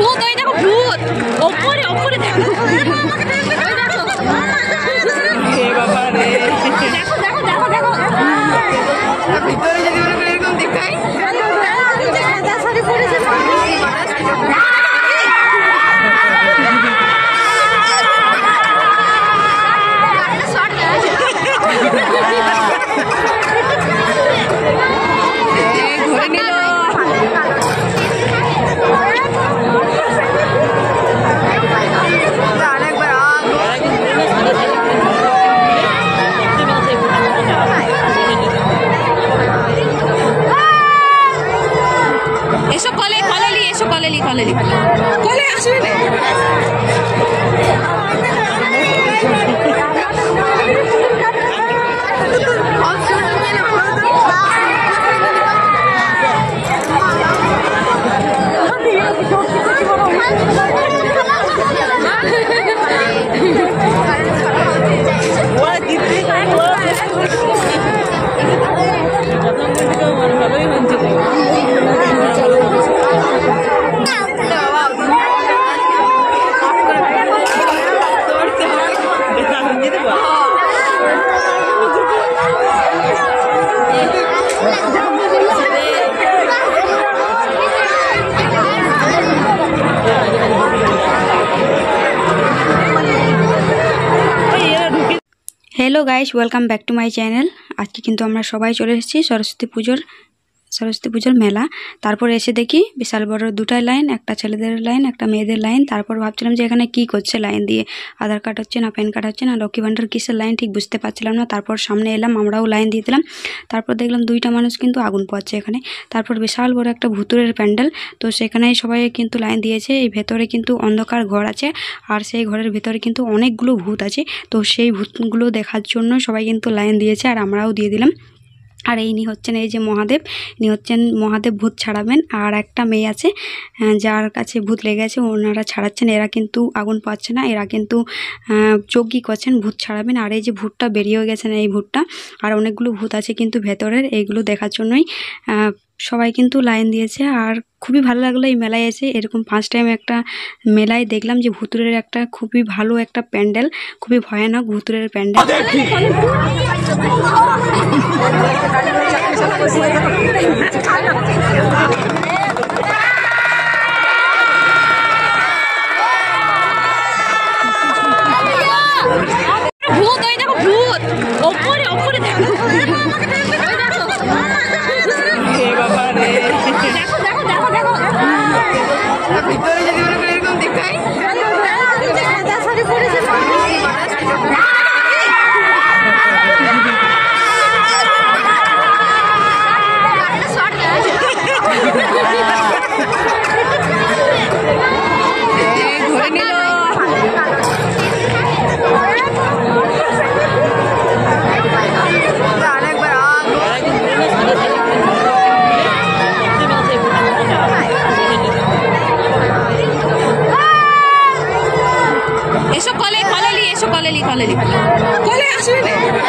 ভূত, ওই দেখো ভূত, ওপরে ওপরে দেখো, দেখো দেখো দেখো দেখো ভিতরে যদি এরকম দেখাই ঘুরে নিল। এসো কলে কলে লি, এসো কলে লি, কলে লি, কলে আসবে hello guys, welcome back to my channel. आज के किन्तु आमरा सबाई चले एसेछि सरस्वती पूजोर मेला। तारपर एसे देखी विशाल बड़ दुटा लाइन, एक छेलेदेर लाइन, एक मेयेदेर लाइन। तारपर भाबछिलाम जे एखाने कि करछे लाइन दिए, आधार कार्ड हच्छे ना पैन कार्ड हच्छे ना लक्ष्मी भाण्डार किसेर लाइन ठीक बुझते पारछिलाम ना। तारपर सामने एलाम, आमराओ लाइन दिए दिलाम। तारपर देखलाम दुइटा मानुष किन्तु आगुन पोहाच्छे एखाने। तारपर विशाल बड़ एकटा भुতুরের প্যান্ডেল, तो सेखाने सबाई किन्तु लाइन दिएछे। एई भेतरे किन्तु अंधकार घर आछे और सेई घरेर भेतरे किन्तु अनेकगुलो भूत आछे। तो सेई भूतगुलो देखार जोन्नो सबाई किन्तु लाइन दिएछे और आमराओ दिए दिलाम। और इनी हच्छेन এই যে মহাদেব, ইনি হচ্ছেন মহাদেব ভূত ছাড়াবেন। আর একটা মেয়ে আছে যার কাছে ভূত লেগে আছে, ওনারা ছাড়াচ্ছেন। এরা কিন্তু আগুন পাচ্ছে না, এরা কিন্তু যজ্ঞ করছেন, ভূত ছাড়াবেন। আর এই যে ভূতটা বেরিয়ে গেছেন, এই ভূতটা আর অনেকগুলো ভূত আছে কিন্তু ভেতরের, এইগুলো দেখার জন্যই সবাই কিন্তু লাইন দিয়েছে। আর খুবই ভালো লাগলো এই মেলায় এসে। এরকম ফার্স্ট টাইম একটা মেলায় দেখলাম যে ভুতুরের একটা খুবই ভালো একটা প্যান্ডেল, খুবই ভয়ানক ভুতুরের প্যান্ডেল। ভূত, ওই দেখো ভূত, ওপরে ওপরে দেখো, দেখো দেখো দেখো দেখো ভিতরে যদি এরকম দেখাই ঘুরে নিল। এসো কলে কলে লি, এসো কলে লি, কলে লি, কলে আসবে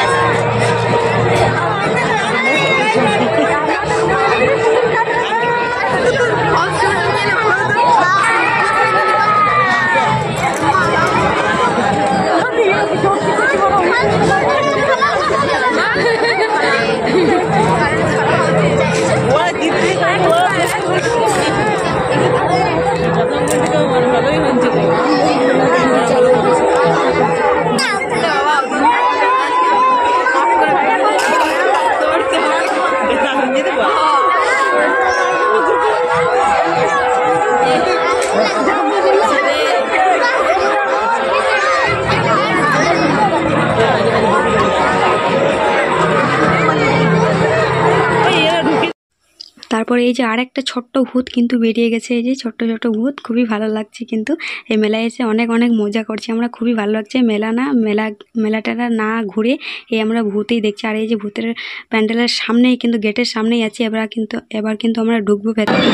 তারপরে এই যে আরেকটা ছোট্ট ভূত কিন্তু বেরিয়ে গেছে, এই যে ছোট্ট ছোট্ট ভূত, খুবই ভালো লাগছে। কিন্তু এই মেলায় এসে অনেক অনেক মজা করছি আমরা, খুবই ভালো লাগছে। মেলাটা না ঘুরে এই আমরা ভূতেই দেখছি। আর এই যে ভূতের প্যান্ডেলের সামনেই কিন্তু গেটের সামনেই আছি। এবার কিন্তু আমরা ঢুকবো ভেতরে।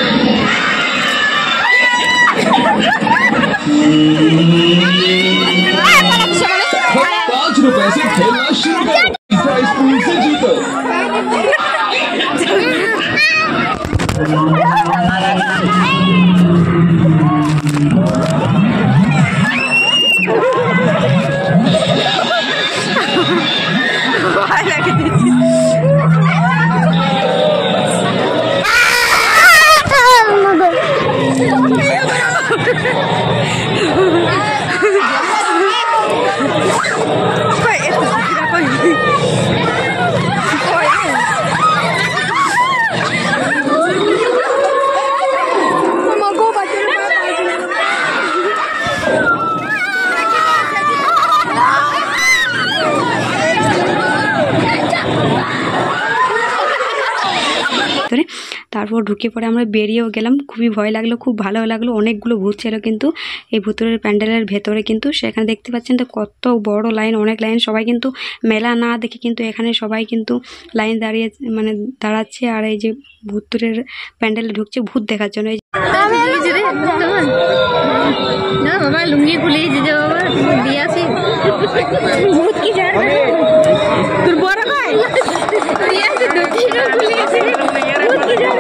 ₹5 से खेलना शुरू करो, प्राइस पूल से जीतो। তারপর ঢুকে পড়ে আমরা বেরিয়েও গেলাম, খুবই ভয় লাগলো, খুব ভালো লাগলো। অনেকগুলো ভূত ছিল কিন্তু এই ভূতের প্যান্ডেলের ভেতরে, কিন্তু সেখানে দেখতে পাচ্ছেন তো কত বড় লাইন, অনেক লাইন। সবাই কিন্তু মেলা না দেখে কিন্তু এখানে সবাই কিন্তু লাইন দাঁড়িয়ে মানে দাঁড়াচ্ছে, আর এই যে ভূতের প্যান্ডেলে ঢুকছে ভূত দেখার জন্য। বাবা লুঙ্গি খুলে যে বাবা দিয়াছি ভূত কি জানে তোর বড় কয় দিয়াছি দুটিনো খুলেছে ভূত কি জানে।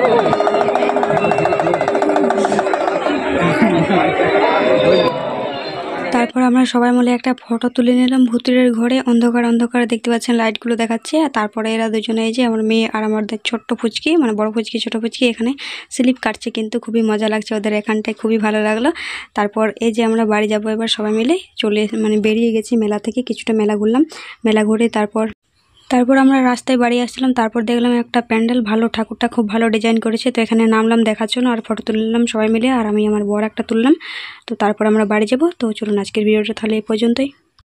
তারপর আমরা সবাই মিলে একটা ফটো তুলে নিলাম ভূতের ঘরে। অন্ধকার অন্ধকার দেখতে পাচ্ছেন লাইটগুলো দেখাচ্ছে। আর তারপরে এরা দুজনে এই যে আমার মেয়ে আর আমাদের ছোট্ট ফুচকি, মানে বড় ফুচকি ছোট ফুচকি, এখানে স্লিপ কাটছে, কিন্তু খুবই মজা লাগছে ওদের এখানটায়, খুবই ভালো লাগলো। তারপর এই যে আমরা বাড়ি যাব এবার সবাই মিলে মানে বেরিয়ে গেছি মেলা থেকে, কিছুটা মেলা ঘুরলাম। মেলা ঘুরে তারপর আমরা রাস্তায় বাড়ি আসছিলাম। তারপর দেখলাম একটা প্যান্ডেল, ভালো, ঠাকুরটা খুব ভালো ডিজাইন করেছে, তো এখানে নামলাম দেখার জন্য আর ফটো তুললাম সবাই মিলে, আর আমি আমার বড় একটা তুললাম। তো তারপর আমরা বাড়ি যাব। তো চলুন আজকের ভিডিওটা তাহলে এই পর্যন্তই।